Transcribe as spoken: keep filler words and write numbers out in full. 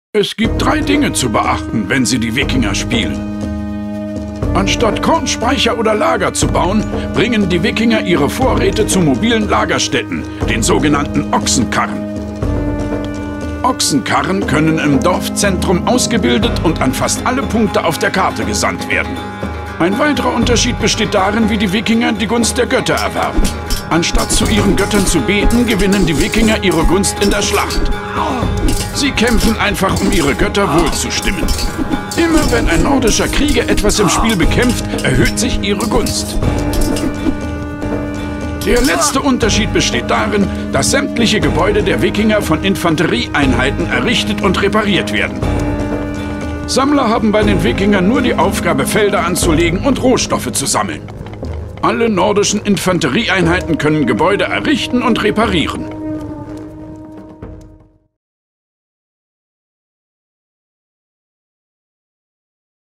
Es gibt drei Dinge zu beachten, wenn Sie die Wikinger spielen. Anstatt Kornspeicher oder Lager zu bauen, bringen die Wikinger ihre Vorräte zu mobilen Lagerstätten, den sogenannten Ochsenkarren. Ochsenkarren können im Dorfzentrum ausgebildet und an fast alle Punkte auf der Karte gesandt werden. Ein weiterer Unterschied besteht darin, wie die Wikinger die Gunst der Götter erwerben. Anstatt zu ihren Göttern zu beten, gewinnen die Wikinger ihre Gunst in der Schlacht. Sie kämpfen einfach, um ihre Götter wohlzustimmen. Immer wenn ein nordischer Krieger etwas im Spiel bekämpft, erhöht sich ihre Gunst. Der letzte Unterschied besteht darin, dass sämtliche Gebäude der Wikinger von Infanterieeinheiten errichtet und repariert werden. Sammler haben bei den Wikingern nur die Aufgabe, Felder anzulegen und Rohstoffe zu sammeln. Alle nordischen Infanterieeinheiten können Gebäude errichten und reparieren.